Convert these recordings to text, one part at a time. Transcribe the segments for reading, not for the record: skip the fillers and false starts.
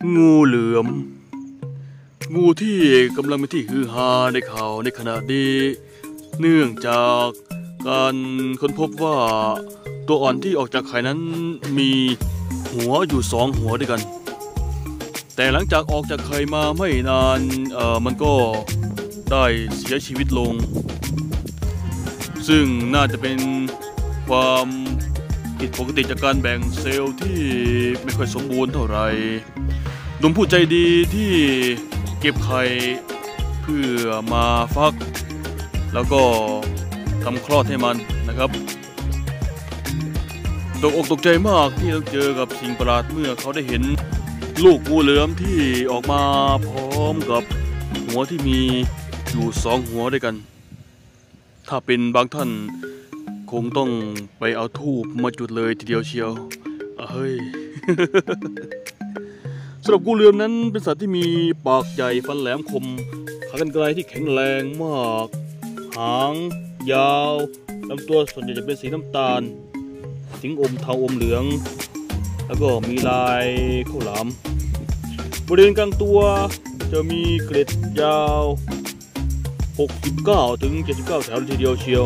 งูเหลือมงูที่กำลังเป็นที่ฮือฮาในข่าวในขณะนี้เนื่องจากการค้นพบว่าตัวอ่อนที่ออกจากไข่นั้นมีหัวอยู่2 หัวด้วยกันแต่หลังจากออกจากไข่มาไม่นานมันก็ได้เสียชีวิตลงซึ่งน่าจะเป็นความผิดปกติจากการแบ่งเซลล์ที่ไม่ค่อยสมบูรณ์เท่าไหร่หนุ่มผู้ใจดีที่เก็บไข่เพื่อมาฟักแล้วก็ทำคลอดให้มันนะครับตกอกตกใจมากที่ต้องเจอกับสิ่งประหลาดเมื่อเขาได้เห็นลูกงูเหลือมที่ออกมาพร้อมกับหัวที่มีอยู่2 หัวด้วยกันถ้าเป็นบางท่านคงต้องไปเอาธูปมาจุดเลยทีเดียวเชียวเฮ้ย สำหรับงูเหลือมนั้นเป็นสัตว์ที่มีปากใหญ่ฟันแหลมคมขากรรไกรที่แข็งแรงมากหางยาวลำตัวส่วนใหญ่จะเป็นสีน้ำตาลสิงอมเทาอมเหลืองแล้วก็มีลายข้าวหลามบริเวณกลางตัวจะมีเกล็ดยาว69 ถึง 79 แถวทีเดียวเชียว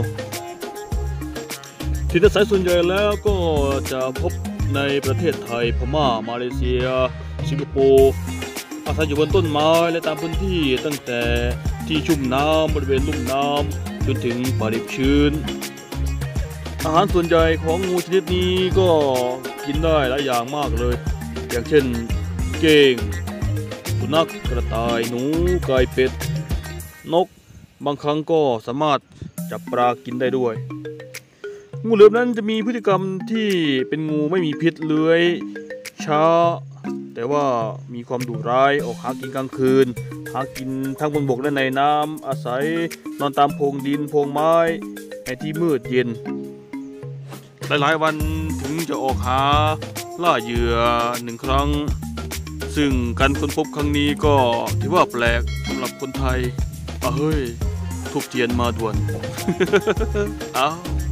ถิ่นอาศัยส่วนใหญ่แล้วก็จะพบในประเทศไทยพม่ามาเลเซียสิงคโปร์อาศัยอยู่บนต้นไม้และตามพื้นที่ตั้งแต่ที่ชุ่มน้ำบริเวณลุ่มน้ำจนถึงป่าดิบชื้นอาหารส่วนใหญ่ของงูชนิดนี้ก็กินได้หลายอย่างมากเลยอย่างเช่นเก้งสุนัขกระต่ายหนูไก่เป็ดนกบางครั้งก็สามารถจับปลากินได้ด้วยงูเหลือมนั้นจะมีพฤติกรรมที่เป็นงูไม่มีพิษเลื้อยช้าแต่ว่ามีความดุร้ายออกหากินกลางคืนหากินทั้งบนบกและในน้ำอาศัยนอนตามโพรงดินโพรงไม้ในที่มืดเย็นหลายๆวันถึงจะออกหาล่าเหยื่อ1 ครั้งซึ่งการค้นพบครั้งนี้ก็ถือว่าแปลกสำหรับคนไทยเฮ้ยทุบเทียนมาด่วนอ้าว